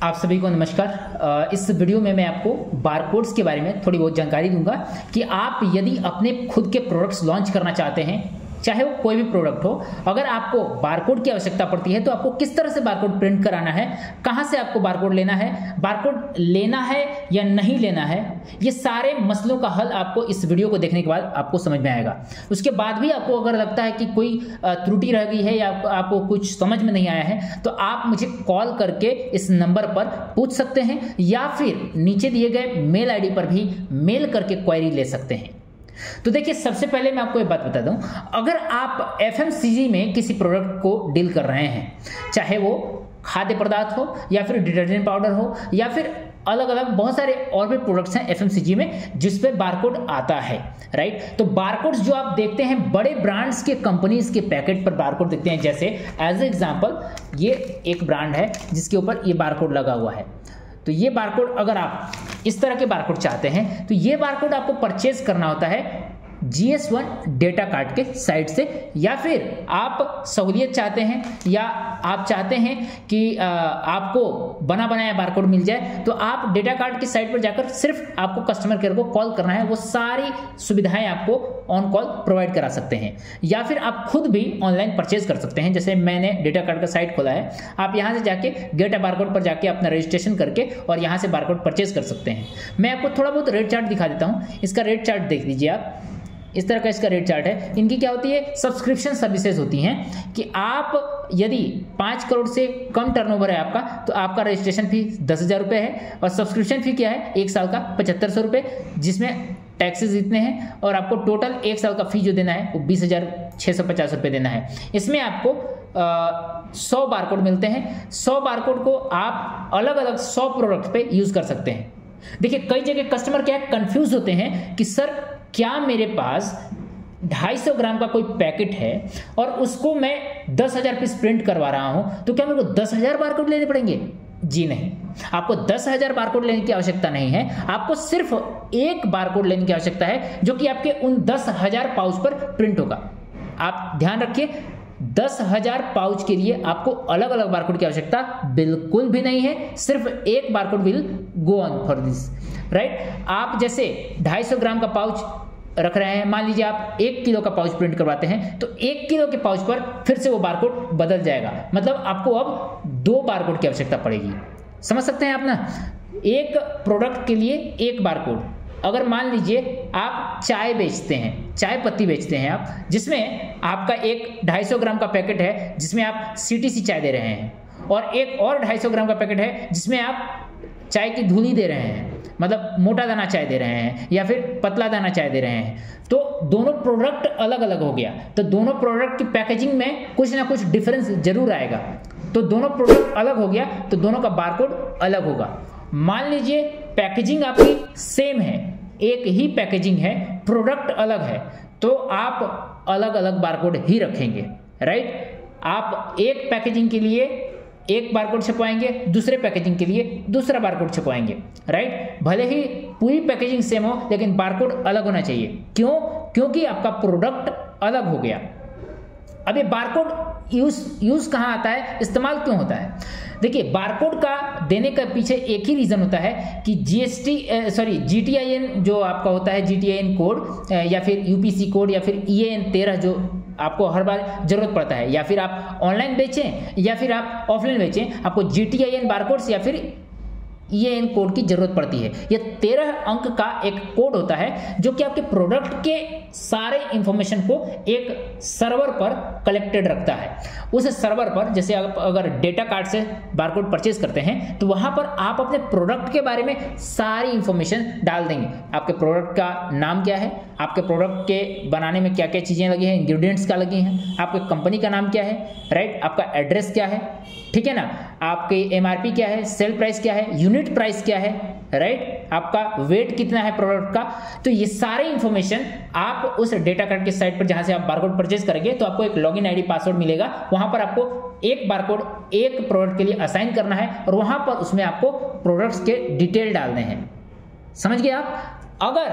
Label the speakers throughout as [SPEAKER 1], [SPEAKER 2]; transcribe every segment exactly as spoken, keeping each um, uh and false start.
[SPEAKER 1] आप सभी को नमस्कार। इस वीडियो में मैं आपको बारकोड्स के बारे में थोड़ी बहुत जानकारी दूंगा कि आप यदि अपने खुद के प्रोडक्ट्स लॉन्च करना चाहते हैं, चाहे वो कोई भी प्रोडक्ट हो, अगर आपको बारकोड की आवश्यकता पड़ती है तो आपको किस तरह से बारकोड प्रिंट कराना है, कहां से आपको बारकोड लेना है, बारकोड लेना है या नहीं लेना है, ये सारे मसलों का हल आपको इस वीडियो को देखने के बाद आपको समझ में आएगा। उसके बाद भी आपको अगर लगता है कि कोई त्रुटि रह गई है या आपको, आपको कुछ समझ में नहीं आया है तो आप मुझे कॉल करके इस नंबर पर पूछ सकते हैं या फिर नीचे दिए गए मेल आईडी पर भी मेल करके क्वेरी ले सकते हैं। तो देखिए, सबसे पहले मैं आपको एक बात बता दूं, अगर आप एफएमसीजी में किसी प्रोडक्ट को डील कर रहे हैं, चाहे वो खाद्य पदार्थ हो या फिर डिटर्जेंट पाउडर हो या फिर अलग अलग बहुत सारे और भी प्रोडक्ट्स हैं एफएमसीजी में जिस पे बारकोड आता है, राइट। तो बारकोड्स जो आप देखते हैं बड़े ब्रांड्स के कंपनीज के पैकेट पर बारकोड देखते हैं, जैसे एज एग्जांपल ये एक ब्रांड है जिसके ऊपर ये बारकोड लगा हुआ है। तो ये बारकोड, अगर आप इस तरह के बारकोड चाहते हैं तो ये बारकोड आपको परचेज करना होता है G S one data card के साइट से, या फिर आप सहूलियत चाहते हैं या आप चाहते हैं कि आ, आपको बना बनाया बारकोड मिल जाए तो आप डेटा कार्ड की साइट पर जाकर सिर्फ आपको कस्टमर केयर को कॉल करना है, वो सारी सुविधाएं आपको ऑन कॉल प्रोवाइड करा सकते हैं। या फिर आप खुद भी ऑनलाइन परचेज कर सकते हैं, जैसे मैंने डेटा कार्ड का साइट खोला है, आप यहाँ से जाके गेट अ बारकोड पर जाके अपना रजिस्ट्रेशन करके और यहाँ से बारकोड परचेज कर सकते हैं। मैं आपको थोड़ा बहुत रेट चार्ट दिखा देता हूँ। इसका रेट चार्ट देख लीजिए आप, इस तरह का इसका रेट चार्ट है। इनकी क्या होती है, सब्सक्रिप्शन सर्विसेज होती हैं कि आप यदि पाँच करोड़ से कम टर्नओवर है आपका तो आपका रजिस्ट्रेशन फी दस हज़ार रुपये है और सब्सक्रिप्शन फी क्या है, एक साल का पचहत्तर सौ रुपये, जिसमें टैक्सेस इतने हैं और आपको टोटल एक साल का फी जो देना है वो बीस हज़ार छः सौ पचास रुपये देना है। इसमें आपको सौ बारकोड मिलते हैं। सौ बारकोड को आप अलग अलग सौ प्रोडक्ट पे यूज़ कर सकते हैं। देखिए, कई जगह कस्टमर क्या कंफ्यूज होते हैं कि सर क्या मेरे पास ढाई सौ ग्राम का कोई पैकेट है और उसको मैं दस हजार पीस प्रिंट करवा रहा हूं, तो क्या मेरे को दस हजार बारकोड लेने पड़ेंगे? जी नहीं, आपको दस हजार बारकोड लेने की आवश्यकता नहीं है। आपको सिर्फ एक बारकोड लेने की आवश्यकता है जो कि आपके उन दस हजार पाउच पर प्रिंट होगा। आप ध्यान रखिए, दस हजार पाउच के लिए आपको अलग अलग बारकोड की आवश्यकता बिल्कुल भी नहीं है। सिर्फ एक barcode will go on for this, right. आप जैसे ढाई सौ ग्राम का पाउच रख रहे हैं, मान लीजिए आप एक किलो का पाउच प्रिंट करवाते हैं तो एक किलो के पाउच पर फिर से वो बारकोड बदल जाएगा, मतलब आपको अब दो बारकोड की आवश्यकता पड़ेगी। समझ सकते हैं आप ना, एक प्रोडक्ट के लिए एक बारकोड। अगर मान लीजिए आप चाय बेचते हैं, चाय पत्ती बेचते हैं आप, जिसमें आपका एक ढाई सौ ग्राम का पैकेट है जिसमें आप सीटीसी चाय दे रहे हैं और एक और ढाई सौ ग्राम का पैकेट है जिसमें आप चाय की धुनी दे रहे हैं, मतलब मोटा दाना चाय दे रहे हैं या फिर पतला दाना चाय दे रहे हैं, तो दोनों प्रोडक्ट अलग अलग हो गया। तो दोनों प्रोडक्ट की पैकेजिंग में कुछ ना कुछ डिफरेंस जरूर आएगा। तो दोनों प्रोडक्ट अलग हो गया तो दोनों का बारकोड अलग होगा। मान लीजिए पैकेजिंग आपकी सेम है, एक ही पैकेजिंग है, प्रोडक्ट अलग है, तो आप अलग अलग बारकोड ही रखेंगे, राइट। आप एक पैकेजिंग के लिए एक बारकोड छपवाएंगे, दूसरे पैकेजिंग के लिए दूसरा बारकोड छपवाएंगे, राइट। भले ही पूरी पैकेजिंग सेम हो लेकिन बारकोड अलग होना चाहिए। क्यों? क्योंकि आपका प्रोडक्ट अलग हो गया। अब ये बारकोड यूज यूज कहाँ आता है, इस्तेमाल क्यों होता है? देखिए, बारकोड का देने का पीछे एक ही रीजन होता है कि जीएसटी सॉरी जीटीआईएन जो आपका होता है, जीटीआईएन कोड या फिर यूपीसी कोड या फिर ईएएन तेरह जो आपको हर बार जरूरत पड़ता है, या फिर आप ऑनलाइन बेचें या फिर आप ऑफलाइन बेचें, आपको जीटीआईएन बारकोड्स या फिर ईएएन कोड की जरूरत पड़ती है। यह तेरह अंक का एक कोड होता है जो कि आपके प्रोडक्ट के सारे इंफॉर्मेशन को एक सर्वर पर कलेक्टेड रखता है। उस सर्वर पर जैसे आप अगर डेटा कार्ड से बारकोड परचेज करते हैं तो वहां पर आप अपने प्रोडक्ट के बारे में सारी इंफॉर्मेशन डाल देंगे। आपके प्रोडक्ट का नाम क्या है, आपके प्रोडक्ट के बनाने में क्या क्या चीजें लगी हैं, इंग्रेडिएंट्स क्या लगी हैं, आपके कंपनी का नाम क्या है, राइट, आपका एड्रेस क्या है, ठीक है ना, आपके एमआरपी क्या है, सेल प्राइस क्या है, यूनिट प्राइस क्या है, राइट, आपका वेट कितना है प्रोडक्ट का। तो ये सारे इंफॉर्मेशन आप उस डेटा कार्ड के साइट पर जहां से आप बारकोड परचेज करेंगे तो आपको एक लॉगिन आईडी पासवर्ड मिलेगा, वहां पर आपको एक बारकोड एक प्रोडक्ट के लिए असाइन करना है और वहां पर उसमें आपको प्रोडक्ट्स के डिटेल डालने हैं। समझ गए आप? अगर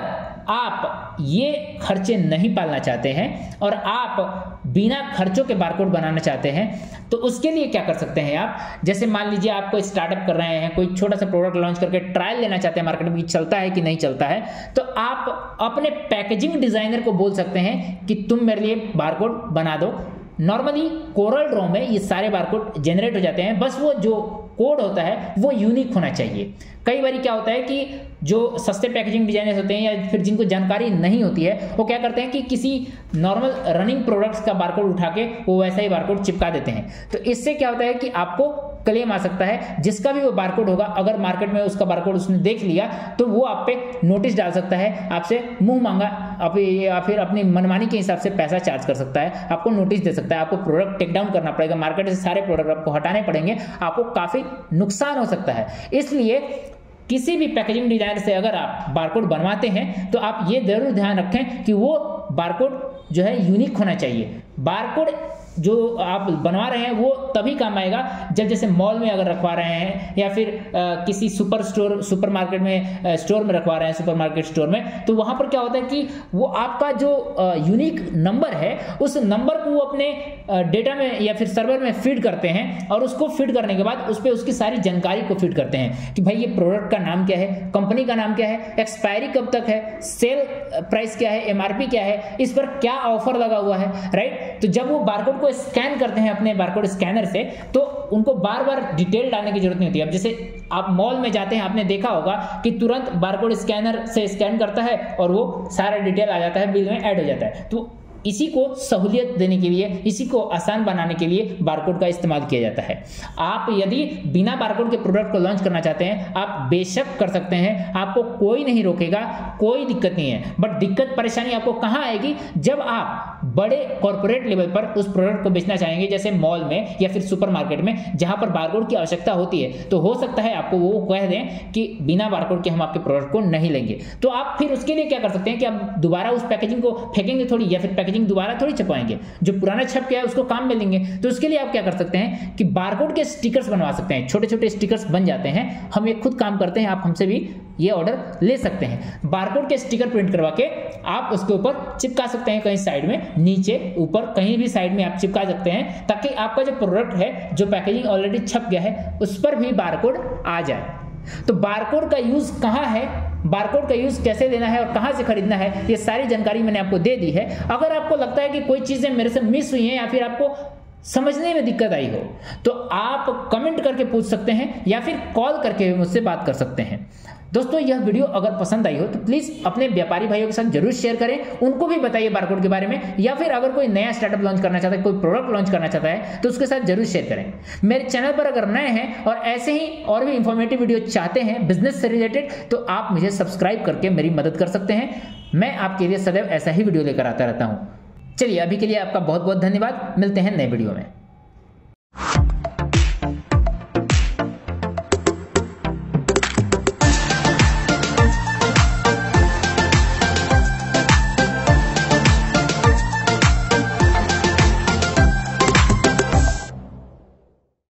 [SPEAKER 1] आप ये खर्चे नहीं पालना चाहते हैं और आप बिना खर्चों के बारकोड बनाना चाहते हैं तो उसके लिए क्या कर सकते हैं आप, जैसे मान लीजिए आप कोई स्टार्टअप कर रहे हैं, कोई छोटा सा प्रोडक्ट लॉन्च करके ट्रायल लेना चाहते हैं मार्केट में कि चलता है कि नहीं चलता है, तो आप अपने पैकेजिंग डिजाइनर को बोल सकते हैं कि तुम मेरे लिए बारकोड बना दो। नॉर्मली कोरल ड्रॉ में ये सारे बारकोड जनरेट हो जाते हैं, बस वो जो कोड होता है वो यूनिक होना चाहिए। कई बार क्या होता है कि जो सस्ते पैकेजिंग डिजाइनर्स होते हैं या फिर जिनको जानकारी नहीं होती है वो क्या करते हैं कि किसी नॉर्मल रनिंग प्रोडक्ट्स का बारकोड उठा के वो वैसा ही बारकोड चिपका देते हैं। तो इससे क्या होता है कि आपको क्लेम आ सकता है, जिसका भी वो बारकोड होगा अगर मार्केट में उसका बारकोड उसने देख लिया तो वो आप पे नोटिस डाल सकता है, आपसे मुंह मांगा आप या फिर अपनी मनमानी के हिसाब से पैसा चार्ज कर सकता है, आपको नोटिस दे सकता है, आपको प्रोडक्ट टेक डाउन करना पड़ेगा, मार्केट से सारे प्रोडक्ट आपको हटाने पड़ेंगे, आपको काफी नुकसान हो सकता है। इसलिए किसी भी पैकेजिंग डिजाइनर से अगर आप बारकोड बनवाते हैं तो आप ये जरूर ध्यान रखें कि वो बारकोड जो है यूनिक होना चाहिए। बारकोड जो आप बनवा रहे हैं वो तभी काम आएगा जब जैसे मॉल में अगर रखवा रहे हैं या फिर आ, किसी सुपर स्टोर सुपर मार्केट में आ, स्टोर में रखवा रहे हैं, सुपर मार्केट स्टोर में, तो वहां पर क्या होता है कि वो आपका जो यूनिक नंबर है उस नंबर को वो अपने डेटा में या फिर सर्वर में फीड करते हैं और उसको फीड करने के बाद उस पर उसकी सारी जानकारी को फीड करते हैं कि भाई ये प्रोडक्ट का नाम क्या है, कंपनी का नाम क्या है, एक्सपायरी कब तक है, सेल प्राइस क्या है, एमआरपी क्या है, इस पर क्या ऑफर लगा हुआ है, राइट। तो जब वो बारकोड को स्कैन करते हैं अपने बारकोड स्कैनर से तो उनको बार बार डिटेल डालने की जरूरत नहीं होती। अब जैसे आप मॉल में जाते हैं, आपने देखा होगा कि तुरंत बारकोड स्कैनर से स्कैन करता है और वो सारा डिटेल आ जाता है, बिल में ऐड हो जाता है। तो इसी को सहूलियत देने के लिए, इसी को आसान बनाने के लिए बारकोड का इस्तेमाल किया जाता है। आप यदि बिना बारकोड के प्रोडक्ट को लॉन्च करना चाहते हैं आप बेशक कर सकते हैं, आपको कोई नहीं रोकेगा, कोई दिक्कत नहीं है। बट दिक्कत परेशानी आपको कहां आएगी, जब आप बड़े कॉर्पोरेट लेवल पर उस प्रोडक्ट को बेचना चाहेंगे, जैसे मॉल में या फिर सुपर मार्केट में जहां पर बारकोड की आवश्यकता होती है। तो हो सकता है आपको वो कह दें कि बिना बारकोड के हम आपके प्रोडक्ट को नहीं लेंगे, तो आप फिर उसके लिए क्या कर सकते हैं कि आप दोबारा उस पैकेजिंग को फेंकेंगे थोड़ी या फिर पैकेजिंग दोबारा थोड़ी छपवाएंगे, जो पुराना छप गया है उसको काम में लेंगे। तो उसके लिए आप क्या कर सकते हैं कि बारकोड के स्टिकर्स बनवा सकते हैं, छोटे छोटे स्टिकर्स बन जाते हैं, हम एक खुद काम करते हैं, आप हमसे भी ये ऑर्डर ले सकते हैं। बारकोड के स्टिकर प्रिंट करवा के आप उसके ऊपर चिपका सकते हैं, कहीं साइड में, नीचे, ऊपर, कहीं भी साइड में आप चिपका सकते हैं ताकि आपका जो प्रोडक्ट है, जो पैकेजिंग ऑलरेडी छप गया है, उस पर भी बारकोड आ जाए। तो बारकोड का यूज कहां है, बारकोड का यूज कैसे देना है और कहां से खरीदना है, ये सारी जानकारी मैंने आपको दे दी है। अगर आपको लगता है कि कोई चीजें मेरे से मिस हुई हैं या फिर आपको समझने में दिक्कत आई हो तो आप कमेंट करके पूछ सकते हैं या फिर कॉल करके मुझसे बात कर सकते हैं। दोस्तों यह वीडियो अगर पसंद आई हो तो प्लीज अपने व्यापारी भाइयों के साथ जरूर शेयर करें, उनको भी बताइए बारकोड के बारे में, या फिर अगर कोई नया स्टार्टअप लॉन्च करना चाहता है, कोई प्रोडक्ट लॉन्च करना चाहता है तो उसके साथ जरूर शेयर करें। मेरे चैनल पर अगर नए हैं और ऐसे ही और भी इंफॉर्मेटिव वीडियो चाहते हैं बिजनेस से रिलेटेड तो आप मुझे सब्सक्राइब करके मेरी मदद कर सकते हैं। मैं आपके लिए सदैव ऐसा ही वीडियो लेकर आता रहता हूं। चलिए अभी के लिए आपका बहुत बहुत धन्यवाद, मिलते हैं नए वीडियो में।